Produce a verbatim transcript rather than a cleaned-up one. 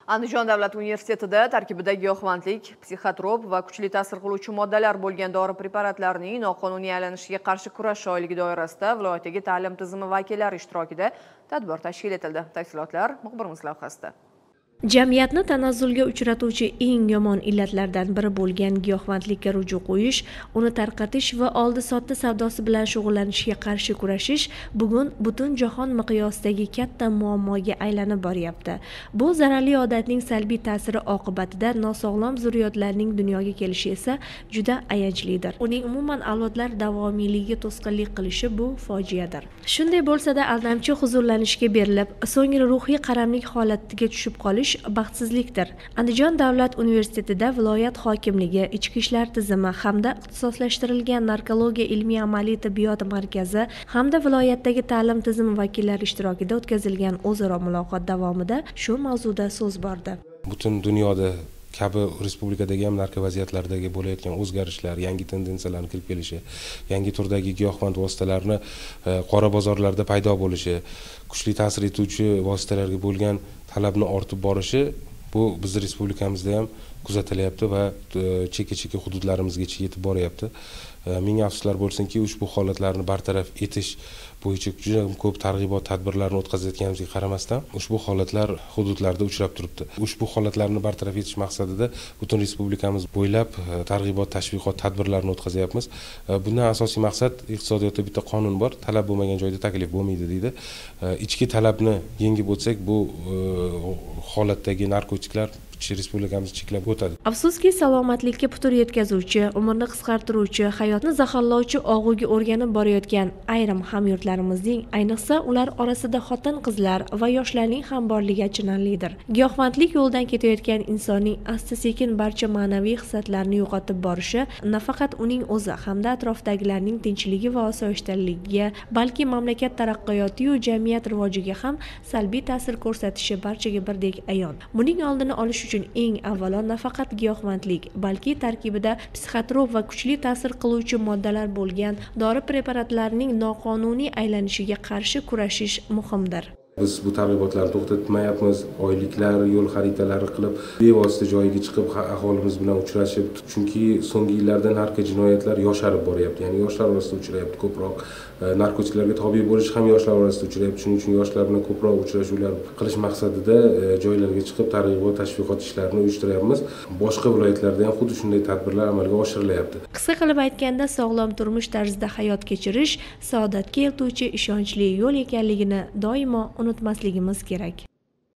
Andijon davlat universitetida tarkibida giyohvandlik, psixotrop va kuchli ta'sir qiluvchi moddalar bo'lgan dori preparatlarining noqonuniy aylanishiga qarshi kurash oyligi doirasida viloyatdagi ta'lim tizimi vakillari ishtirokida tadbir tashkil etildi. Tafsilotlar muxbirimiz lavhasida. Jamiyatni tanazzulga uchratuvchi eng yomon illatlardan biri bo'lgan giyohvandlikka ruju qo'yish, uni tarqatish va oldi-sotdi savdosi bilan shug'ullanishga qarshi kurashish bugun butun jahon miqyosidagi katta muammoga aylanib boryapti. Bu zararli odatning salbiy ta'siri oqibatida nosog'lom zurriyotlarning dunyoga kelishi esa juda ayanchlidir. Uning umuman avlodlar davomiyligiga to'sqinlik qilishi bu fojiadir. Shunday bo'lsa-da, aldamchi huzurlanishga berilib, so'ngra ruhiy qaramlik holatiga tushib qolish baxtsizlikdir. Andijon davlat universitetida viloyat hokimligi, ichki ishlar tizimi hamda ixtisoslashtirilgan narkologiya ilmiy amaliy tibbiyot markazi hamda viloyatdagi ta'lim tizimi vakillari ishtirokida o'tkazilgan o'zaro muloqot davomida shu mavzuda so'z bordi. Butun dunyoda kabi respublikadagi ham narko vaziyatlaridagi bo'layotgan o'zgarishlar, yangi tendensiyalarning kirib kelishi, yangi turdagi giyohvand vositalarni qora bozorlarda paydo bo'lishi, kuchli ta'sir etuvchi vositalarga bo'lgan talabni ortib borishi bu bizning respublikamizda ham kuzatilyapti va chekka-chekka hududlarimizgacha yetib boryapti. Ming afsuslar bo'lsinki, ushbu holatlarni bartaraf etish bo'yicha juda ko'p targ'ibot tadbirlarini o'tkazayotganimizga qaramasdan ushbu holatlar hududlarda uchrab turibdi. Ushbu holatlarni bartaraf etish maqsadida butun respublikamiz bo'ylab targ'ibot tashviqot tadbirlarini o'tkazyapmiz. Bundan asosiy maqsad, iqtisodiyotda bitta qonun bor, talab bo'lmagan joyda taklif bo'lmaydi deydi. Ichki talabni yengib o'tsak, bu holatdagi narkotiklar respublikamiz cheklab o'tadi. Afsuski, salomatlikka putur yetkazuvchi, umrni qisqartiruvchi, hayotni zaharlovchi og'uga o'rganib borayotgan ayrim hamyurtlarimizning, ayniqsa ular orasida xotin-qizlar va yoshlarning ham borligi achinarlidir. Giyohvandlik yo'ldan ketayotgan insonning asta-sekin barcha ma'naviy hissatlarini yo'qotib borishi nafaqat uning o'zi hamda atrofdagilarning tinchligi va osoyishtaligiga, balki mamlakat taraqqiyoti va jamiyat rivojiga ham salbiy ta'sir ko'rsatishi barchaga birdek ayon. Buning oldini olish uchun eng avvalo nafaqat giyohvandlik, balki tarkibida psixotrop va kuchli ta'sir qiluvchi moddalar bo'lgan dori preparatlarining noqonuniy aylanishiga qarshi kurashish muhimdir. Biz bu targ'ibotlarni to'xtatmayapmiz, oyliklar, yo'l xaritalari qilib, bevosita joyiga chiqib aholimiz bilan uchrashib, chunki so'nggi yillarda narko jinoyatlar yosharib boryapti, ya'ni yoshlar orasida uchrayapti ko'proq. Narkotiklarga tobe bo'lish ham yoshlar orasida uchrayapti. Shuning uchun yoshlar bilan ko'proq uchrashuvlar qilish maqsadida joylarga chiqib targ'ibot tashviqot ishlarini uyushtiryapmiz. Boshqa viloyatlarda ham xuddi shunday tadbirlar amalga oshirilyapti. Qisqa qilib aytganda, sog'lom turmush tarzida hayot kechirish saodatga eltuvchi ishonchli yo'l ekanligini doimo unutmasligimiz kerak.